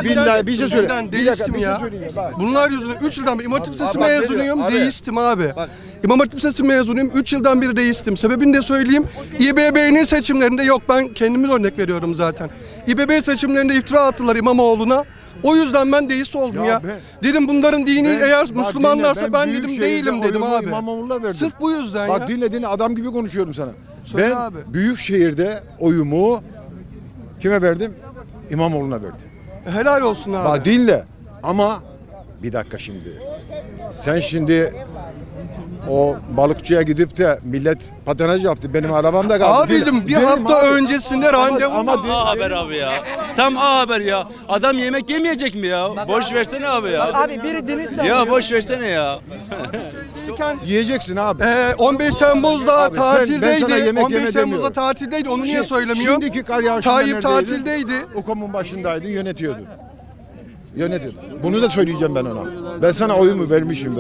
Vallahi billahi bir şey söyle. Deistim ya. Bunlar yüzünden 3 yıldan beri İmam Hatip Lisesi mezunuyum. Deistim abi. İmam Hatip Lisesi mezunuyum. 3 yıldan beri deistim. Sebebini de söyleyeyim. İBB'nin seçimlerinde yok, ben kendimiz örnek veriyorum zaten. İBB seçimlerinde iftira attılar İmamoğlu'na. O yüzden ben deist oldum ya. Dedim bunların dini eğer Müslümanlarsa ben dedim değilim dedim abi. Sırf bu yüzden bak, ya. Bak dinle adam gibi konuşuyorum sana. Söyle Ben abi. büyük şehirde oyumu kime verdim? İmamoğlu'na verdim. Helal olsun abi. Bak dinle ama bir dakika şimdi. Sen şimdi o balıkçıya gidip de millet patenaj yaptı. Benim arabamda kaldı. Abicim bir hafta öncesinde randevu. Ama A Haber abi ya. Tam A Haber ya. Adam yemek yemeyecek mi ya? Boş versene abi ya. Abi biri dini savunuyor. Ya boş versene ya. Yiyeceksin abi. 15 Temmuz'da Abi ben sana tatildeydi. yemek 15 yeme Temmuz'da demiyorum. tatildeydi. Onu niye söylemiyor? Şimdiki kar yağışında Tayyip tatildeydi. Okulun başındaydı, yönetiyordu. Yönetiyordu. Bunu da söyleyeceğim ben ona. Ben sana oyumu vermişim.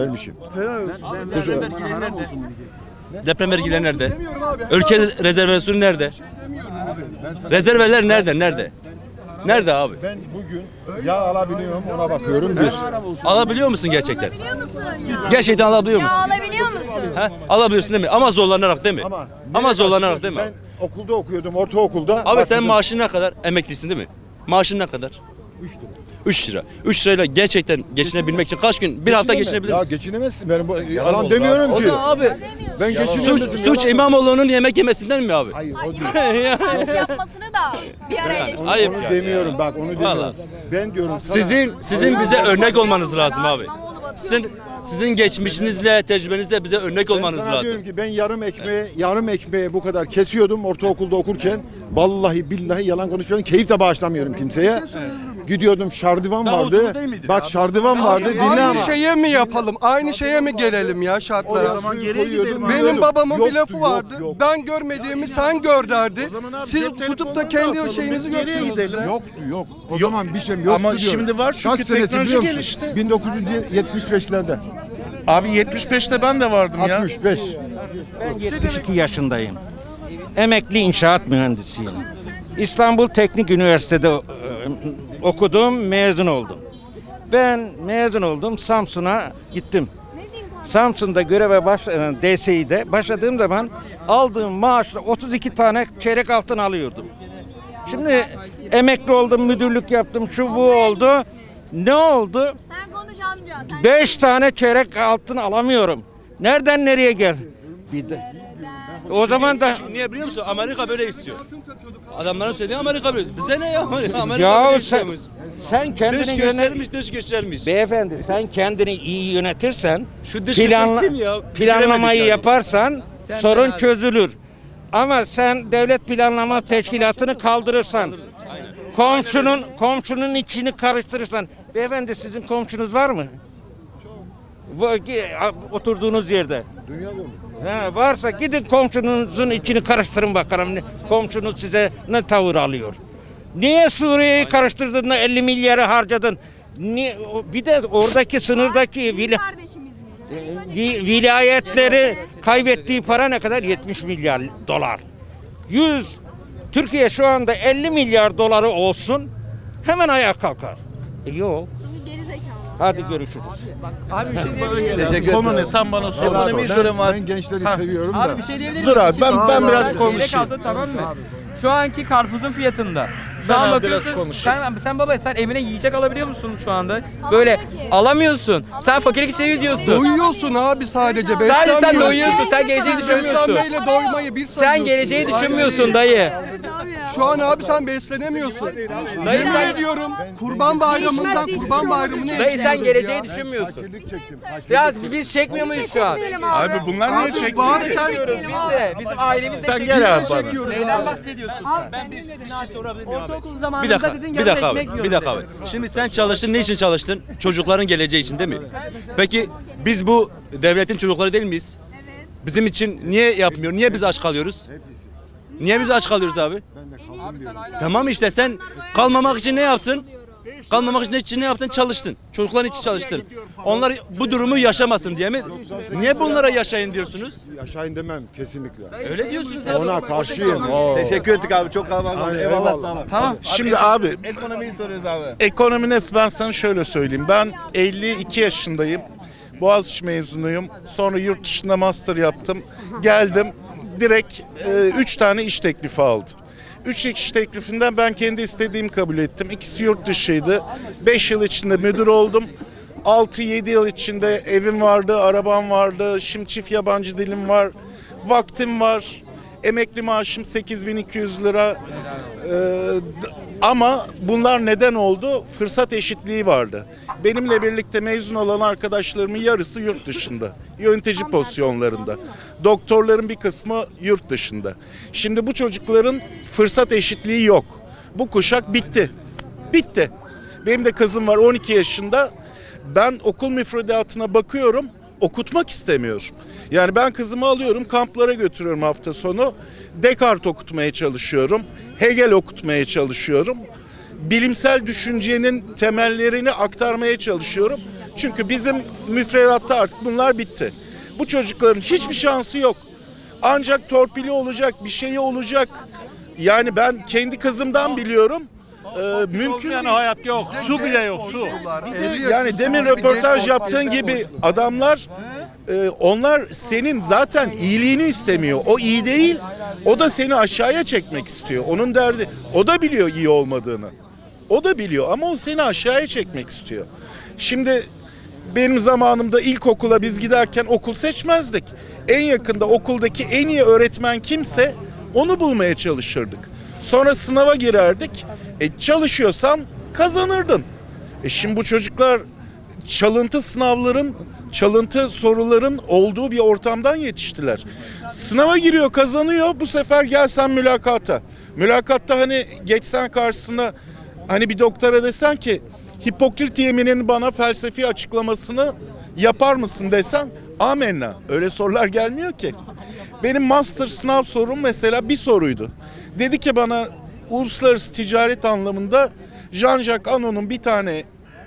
Deprem vergileri nerede? Ülke rezervasyonu nerede? Rezerveler nerede? Nerede abi? Ben bugün yağ alabiliyorum, ona bakıyorum. Bir. Alabiliyor musun gerçekten? Alabiliyor musun ya? Gerçekten alabiliyor Ya musun? alabiliyor musun? Ha? Alabiliyorsun değil mi? Ama zorlanarak değil mi? Ama zorlanarak değil mi? Ben okulda okuyordum, ortaokulda. Abi Bak sen dedim, maaşın ne kadar? Emeklisin değil mi? Maaşın ne kadar? 3 lira. 3 lira. 3 lirayla gerçekten geçinebilmek için kaç gün? Bir hafta geçinebilir Ya misin? geçinemezsin. Ben yalan demiyorum O ki. zaman abi Ben geçinemezsin. suç İmamoğlu'nun yemek yemesinden mi abi? Hayır, o değil. İmamoğlu'nun yapmasını da bir ara eleştirin. Ayıp Onu ya. demiyorum bak, onu demiyorum. Vallahi. Ben diyorum sana. Sizin bize örnek olmanız lazım abi. İmamoğlu batıyor Sizin bunlar. sizin geçmişinizle, tecrübenizle bize örnek Ben olmanız sana diyorum lazım. ki ben yarım ekmeği bu kadar kesiyordum ortaokulda okurken. Vallahi billahi yalan konuşmuyorum. Keyif de bağışlamıyorum kimseye. Gidiyordum, şardivan Daha vardı. uzun değil miydi Bak abi? şardivan vardı. Dinle Aynı ama. şeye mi yapalım? Aynı şeye mi gelelim ya şartlara? Geriye gidelim. Benim babamın bir Yoktu, lafı vardı. yok. Ben görmediğimi sen gör derdi. Siz tutup da kendi şeyinizi götürüyorsunuz. Yok. O zaman bir şey yoktu Ama diyorum. şimdi var çünkü Kaç senesi teknoloji biliyor musun? gelişti. 1975'lerde. Abi 75'te ben de vardım ya. 65. Ben 72 yaşındayım. Emekli inşaat mühendisiyim. İstanbul Teknik Üniversitede okudum, mezun oldum. Ben mezun oldum, Samsun'a gittim. Samsun'da göreve DSİ'de başladığım zaman aldığım maaşla 32 tane çeyrek altın alıyordum. Şimdi emekli oldum, müdürlük yaptım, şu bu oldu. Ne oldu? Sen konuş amca. Sen 5 tane çeyrek altın alamıyorum. Nereden nereye gel? Bir de. O zaman da Niye biliyor musun? Amerika böyle istiyor. Adamların söylediği Amerika böyle. Bize ne ya? Amerika ya böyle sen, istiyormuş. sen kendini Dış göstermiş, dış göstermiş. Beyefendi sen kendini iyi yönetirsen, Şu dış gösteren kim ya? planlamayı Bilemedik yani. yaparsan sorun çözülür. Ama sen devlet planlama teşkilatını kaldırırsan, komşunun içini karıştırırsan, beyefendi sizin komşunuz var mı? Oturduğunuz yerde. Varsa gidin komşunuzun içini karıştırın bakalım. Komşunuz size ne tavır alıyor? Niye Suriye'yi karıştırdın da 50 milyarı harcadın? Bir de oradaki sınırdaki bizim kardeşimiz miyiz? vilayetleri kaybettiği para ne kadar? 70 milyar dolar. Türkiye şu anda 50 milyar doları olsun hemen ayağa kalkar. Yok. Şimdi geri zekalı. Hadi görüşürüz. Abi bir şey diyebilir Konu ne? Sen bana sor. Ben gençleri seviyorum da. Abi bir şey diyebilir Dur miyim? abi ben biraz Çeyrek konuşayım. altın, tamam mı? Şu anki karpuzun fiyatında. Şu Ben an abi bakıyorsun, biraz konuşayım. sen baba sen evine yiyecek alabiliyor musun şu anda? Böyle ki. alamıyorsun. Sen fakirlik içinde yüzüyorsun. Doyuyorsun abi sadece. Sadece sen beslenmiyorsun. doyuyorsun. Sen geleceği düşünmüyorsun. Beslenmeyle doymayı bir Sen sanıyorsun. geleceği Aynen düşünmüyorsun öyle. dayı. Şu an abi sen beslenemiyorsun. Yemin ediyorum Kurban Bayramı'ndan Kurban Bayramı'nı Dayı sen etkiliyoruz geleceği ya. düşünmüyorsun. Fakirlik çektim. Biraz biz çekmiyor muyuz şu an? Abi bunlar niye Abi çeksin? bari Biz çekmiyoruz biz de. Bizim ailemiz de Sen çekiyor. gel abi bana. Neyden bahsediyorsun sen? Ben bir şey sorabilir miyim abi? Ortaokul Bir zamanında dakika, dedin bir yarım dakika ekmek abi, yiyorum bir dakika dedin. abi. Şimdi sen çalıştın, ne için çalıştın? Çocukların geleceği için değil mi? Peki biz bu devletin çocukları değil miyiz? Evet. Bizim için niye yapmıyor? Niye biz aç kalıyoruz? Niye biz aç kalıyoruz abi? Tamam işte sen kalmamak için ne yaptın? Kalmamak için ne yaptın? Çalıştın. Çocukların için çalıştın. Onlar bu durumu yaşamasın diye mi? Niye bunlara yaşayın diyorsunuz? Yaşayın demem kesinlikle. Öyle diyorsunuz abi. Ona karşıyım. Oo. Teşekkür ettik abi. Çok kalabalık. Eyvallah sağ olun. Tamam. Şimdi abi Ekonomiyi soruyoruz abi. ekonomi nasıl, ben sana şöyle söyleyeyim. Ben 52 yaşındayım. Boğaziçi mezunuyum. Sonra yurt dışında master yaptım. Geldim. Direkt 3 tane iş teklifi aldım. 3 iş teklifinden ben kendi istediğimi kabul ettim. İkisi yurt dışıydı. 5 yıl içinde müdür oldum. 6-7 yıl içinde evim vardı, arabam vardı. Şimdi çift yabancı dilim var. Vaktim var. Emekli maaşım 8.200 lira. Ama bunlar neden oldu? Fırsat eşitliği vardı. Benimle birlikte mezun olan arkadaşlarımın yarısı yurt dışında. Yönetici pozisyonlarında. Doktorların bir kısmı yurt dışında. Şimdi bu çocukların fırsat eşitliği yok. Bu kuşak bitti. Bitti. Benim de kızım var 12 yaşında. Ben okul müfredatına bakıyorum. Okutmak istemiyorum. Yani ben kızımı alıyorum, kamplara götürüyorum hafta sonu. Descartes okutmaya çalışıyorum. Hegel okutmaya çalışıyorum. Bilimsel düşüncenin temellerini aktarmaya çalışıyorum. Çünkü bizim müfredatta artık bunlar bitti. Bu çocukların hiçbir şansı yok. Ancak torpili olacak, bir şeyi olacak. Yani ben kendi kızımdan biliyorum. Mümkün değil. hayat yok. Su bile yok, su. Bir de yani demin röportaj yaptığın gibi adamlar onlar senin zaten iyiliğini istemiyor. O iyi değil. O da seni aşağıya çekmek istiyor. Onun derdi. O da biliyor iyi olmadığını. O da biliyor ama o seni aşağıya çekmek istiyor. Şimdi benim zamanımda ilkokula biz giderken okul seçmezdik. En yakında okuldaki en iyi öğretmen kimse onu bulmaya çalışırdık. Sonra sınava girerdik. Çalışıyorsan kazanırdın. Şimdi bu çocuklar çalıntı sınavların, çalıntı soruların olduğu bir ortamdan yetiştiler. Sınava giriyor, kazanıyor. Bu sefer gelsen mülakata. Mülakatta hani geçsen karşısına hani bir doktora desen ki Hipokrit yemininin bana felsefi açıklamasını yapar mısın desen amenna. Öyle sorular gelmiyor ki. Benim master sınav sorum mesela bir soruydu. Dedi ki bana uluslararası ticaret anlamında Jean-Jacques Anon'un bir tane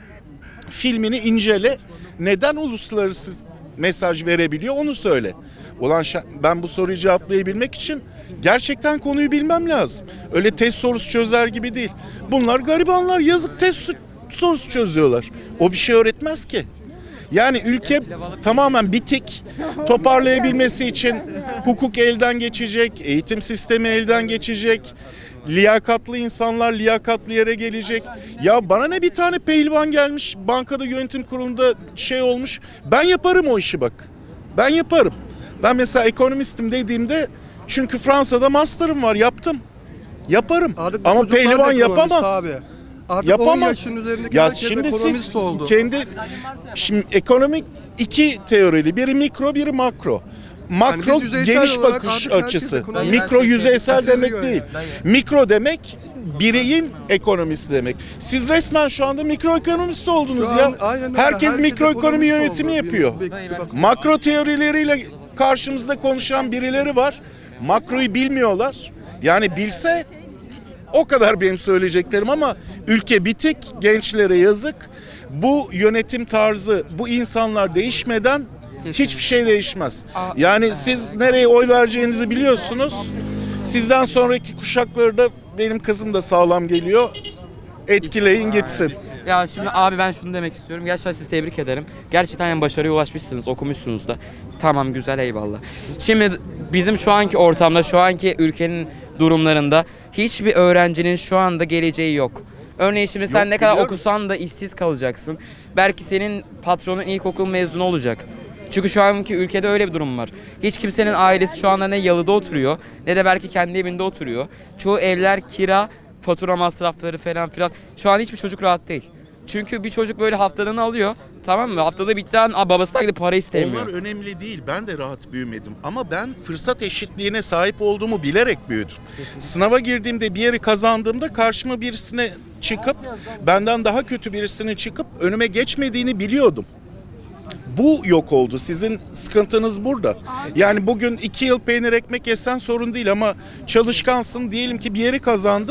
filmini incele. Neden uluslararası mesaj verebiliyor onu söyle. Ulan ben bu soruyu cevaplayabilmek için gerçekten konuyu bilmem lazım. Öyle test sorusu çözer gibi değil. Bunlar garibanlar, yazık, test sorusu çözüyorlar. O bir şey öğretmez ki. Yani ülke tamamen bitik. Toparlayabilmesi için hukuk elden geçecek, eğitim sistemi elden geçecek. Liyakatlı insanlar liyakatlı yere gelecek. Ya bana ne bir tane pehlivan gelmiş bankada yönetim kurulunda şey olmuş. Ben yaparım o işi bak. Ben yaparım. Ben mesela ekonomistim dediğimde çünkü Fransa'da master'ım var, yaptım. Yaparım. Artık ama çocuklar da pehlivan ekonomist yapamaz. abi. Artık 10 Yapamaz. yaşın üzerindeki Ya herkes şimdi ekonomist siz oldu. şimdi ekonomik iki teorili, biri mikro, biri makro. Makro Yani biz yüzeysel geniş olarak bakış artık herkes açısı. ekonomist. Mikro yüzeysel Kategori demek yani. değil. Mikro demek bireyin ekonomisi demek. Siz resmen şu anda mikro ekonomist oldunuz Şu ya. an aynen öyle. Herkes mikro ekonomi ekonomist yönetimi oldu. yapıyor. Makro teorileriyle karşımızda konuşan birileri var. Makroyu bilmiyorlar. Yani bilse o kadar benim söyleyeceklerim ama ülke bitik, gençlere yazık. Bu yönetim tarzı, bu insanlar değişmeden hiçbir şey değişmez. Yani siz nereye oy vereceğinizi biliyorsunuz. Sizden sonraki kuşakları da benim kızım da sağlam geliyor. Etkileyin gitsin. Ya şimdi abi ben şunu demek istiyorum. Gerçekten sizi tebrik ederim. Gerçekten yani başarıya ulaşmışsınız, okumuşsunuz da. Tamam, güzel, eyvallah. Şimdi bizim şu anki ortamda, şu anki ülkenin durumlarında hiçbir öğrencinin şu anda geleceği yok. Örneğin şimdi sen ne kadar biliyorum. okusan da işsiz kalacaksın. Belki senin patronun ilkokul mezunu olacak. Çünkü şu anki ülkede öyle bir durum var. Hiç kimsenin ailesi şu anda ne yalıda oturuyor ne de belki kendi evinde oturuyor. Çoğu evler kira, fatura masrafları falan filan. Şu an hiçbir çocuk rahat değil. Çünkü bir çocuk böyle haftalığını alıyor, tamam mı? Haftada bitti an babasından gidip para istemiyor. Onlar önemli değil. Ben de rahat büyümedim. Ama ben fırsat eşitliğine sahip olduğumu bilerek büyüdüm. Sınava girdiğimde bir yeri kazandığımda karşıma birisine çıkıp benden daha kötü birisine çıkıp önüme geçmediğini biliyordum. Bu yok oldu. Sizin sıkıntınız burada. Yani bugün 2 yıl peynir ekmek yesen sorun değil ama çalışkansın. Diyelim ki bir yeri kazandın.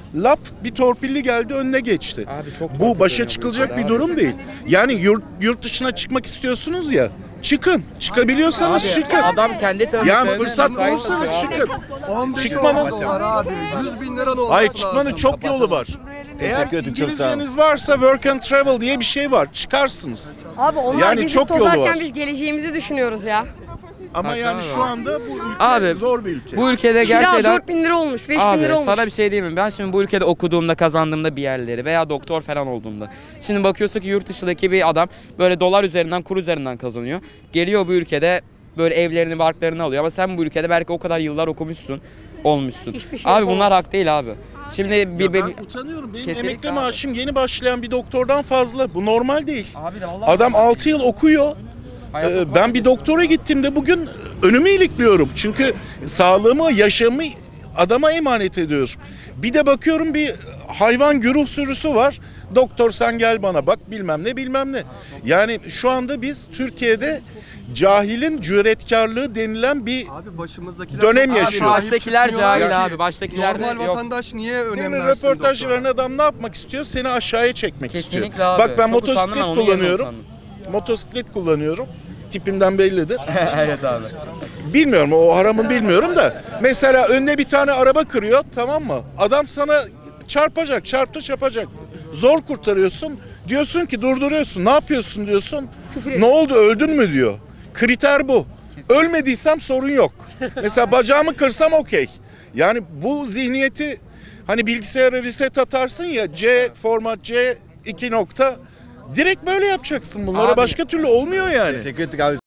Lap bir torpilli geldi önüne geçti. Abi çok Bu torpil başa dönüyor çıkılacak bu bir ülkede durum değil. Yani yurt dışına çıkmak istiyorsunuz ya. Çıkın. Çıkabiliyorsanız Abi, çıkın. adam kendi Yani tanıdıklarına fırsat müsait bulursanız satıyor. çıkın. 15 Çıkmanın- dolar abi. 100 bin lira olması Hayır, çıkmanın lazım. çok yolu var. Eğer İngilizceniz varsa work and travel diye bir şey var. Çıkarsınız. Abi onlar Yani bizi çok yolu tozarken var. biz geleceğimizi düşünüyoruz ya. Ama yani şu anda bu ülke Abi, zor bir ülke. Bu ülkede Kira gerçekten 4.000 lira olmuş, 5.000 abi lira olmuş. sana bir şey diyeyim mi? Ben şimdi bu ülkede okuduğumda, kazandığımda bir yerleri veya doktor falan olduğumda. Şimdi bakıyorsun ki yurt dışındaki bir adam böyle dolar üzerinden, kur üzerinden kazanıyor. Geliyor bu ülkede böyle evlerini, barklarını alıyor. Ama sen bu ülkede belki o kadar yıllar okumuşsun, olmuşsun. Hiçbir şey Abi yapamaz. bunlar hak değil abi. Şimdi Ya ben utanıyorum. Benim Kesinlikle emekli abi. maaşım yeni başlayan bir doktordan fazla. Bu normal değil. Abi de Allah Adam 6 yıl okuyor. Hayat- Ben bir doktora gittiğimde bugün önümü ilikliyorum. Çünkü sağlığımı, yaşamı adama emanet ediyorum. Bir de bakıyorum bir hayvan güruh sürüsü var. Doktor sen gel bana bak bilmem ne bilmem ne. Yani şu anda biz Türkiye'de cahilin cüretkarlığı denilen bir Abi başımızdakiler Dönem Abi yaşıyoruz. Baştakiler çıkmıyorlar cahil ki. abi. Baştakiler de Normal yok. vatandaş niye Değil önem mi? versin Röportaj doktora? veren adam ne yapmak istiyor? Seni aşağıya çekmek istiyor. Kesinlikle abi. Bak ben Çok utandım, motosiklet ben onun yerine kullanıyorum. utandım. Motosiklet kullanıyorum. Tipimden bellidir. Evet abi. Bilmiyorum o haramı bilmiyorum da. Mesela önüne bir tane araba kırıyor, tamam mı? Adam sana çarpacak, çarptı çarpacak. Zor kurtarıyorsun. Diyorsun ki durduruyorsun. Ne yapıyorsun diyorsun. Ne oldu öldün mü diyor. Kriter bu. Ölmediysem sorun yok. Mesela bacağımı kırsam okey. Yani bu zihniyeti hani bilgisayara reset atarsın ya C format C 2 nokta. Direkt böyle yapacaksın bunlara. Abi- Başka türlü olmuyor yani. Teşekkür ettik abi.